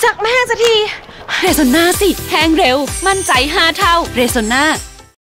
ซักไม่แห้งสักทีเรโซน่าสิแห้งเร็วมั่นใจ5 เท่าเรโซน่า